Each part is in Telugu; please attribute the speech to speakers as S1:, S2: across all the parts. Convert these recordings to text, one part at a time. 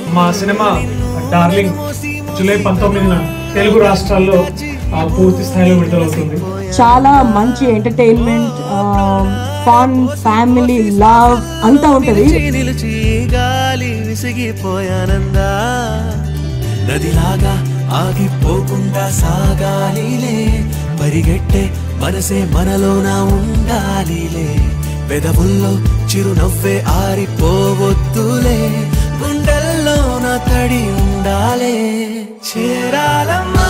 S1: మా సినిమా డార్లింగ్ జూలై 19న తెలుగు రాష్ట్రాల్లో పూర్తి స్థాయిలో విడుదలవుతుంది.
S2: చాలా మంచి ఎంటర్టైన్మెంట్, ఫన్, ఫ్యామిలీ, లవ్ అంతా ఉంటది.
S3: నదిలాగా ఆగిపోకుండా సాగాలిలే, పరిగెట్టే మనసే మనలోన ఉండాలిలే, పెదవుల్లో చిరునవ్వే ఆరిపోవద్దులే, గుండెల్లో నా తడి ఉండాలే. చేరాలమ్మా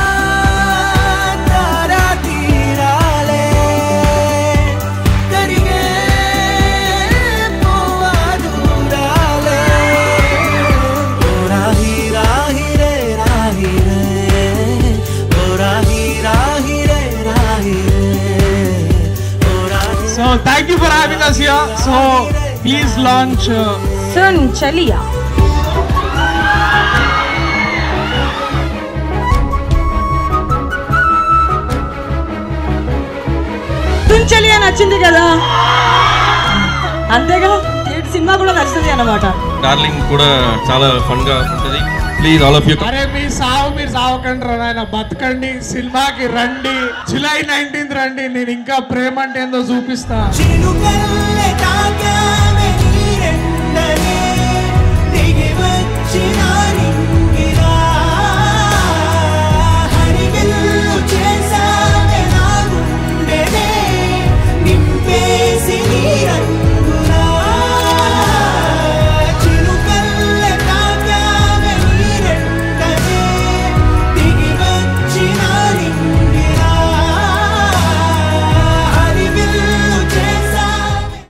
S3: తారా తీరాలే, కరిగే పోవా దూరాలే, ఓ రాహి రాహి రే రాహి రే, ఓ రాహి రాహి రే రాహి రే, ఓ Rahi.
S1: So thank you for having us here. So please launch
S2: సున్ చలియా. సున్ చలియా నచ్చింది కదా, అంతేగా సినిమా కూడా నచ్చుతుంది అన్నమాట.
S4: డార్లింగ్ కూడా చాలా ఫన్ గా ఉంటుంది. Please all of you.
S1: అరే మీరు సావకండి రా, బతకండి, సినిమాకి రండి. జూలై 19th రండి, నేను ఇంకా ప్రేమ అంటే ఏందో చూపిస్తా.